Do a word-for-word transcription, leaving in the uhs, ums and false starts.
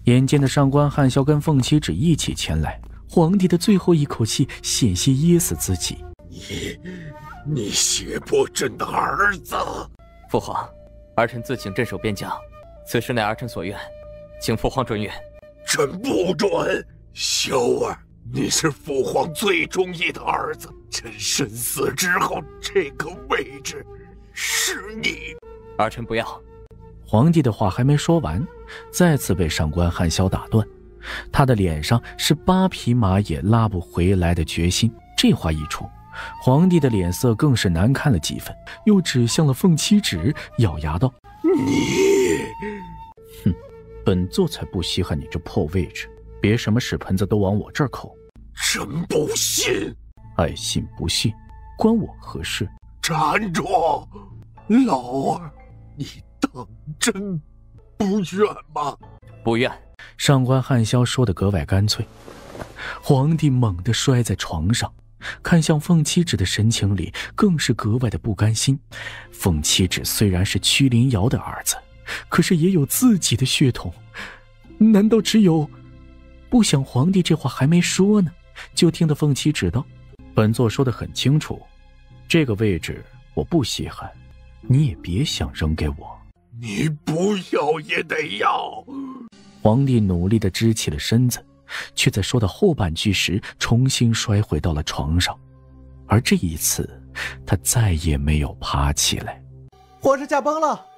眼见的上官汉霄跟凤七指一起前来，皇帝的最后一口气险些噎死自己。 你，你胁迫朕的儿子！ 父皇，儿臣自请镇守边疆，此事乃儿臣所愿，请父皇准允。 朕不准！萧儿，你是父皇最中意的儿子，朕身死之后，这个位置是你。 儿臣不要。 皇帝的话还没说完，再次被上官汉霄打断。他的脸上是八匹马也拉不回来的决心。这话一出，皇帝的脸色更是难看了几分，又指向了凤七指，咬牙道： 你…… 哼，本座才不稀罕你这破位置，别什么屎盆子都往我这儿扣。 朕不信。 爱信不信，关我何事？ 站住！老儿，你当真不愿吗？ 不愿。 上官汉霄说得格外干脆。皇帝猛地摔在床上，看向凤七指的神情里更是格外的不甘心。凤七指虽然是屈灵瑶的儿子，可是也有自己的血统，难道只有……不想皇帝这话还没说呢，就听得凤七指道：本座说得很清楚，这个位置我不稀罕，你也别想扔给我。 你不要也得要。 皇帝努力地支起了身子，却在说到后半句时重新摔回到了床上，而这一次他再也没有爬起来。 皇上驾崩了！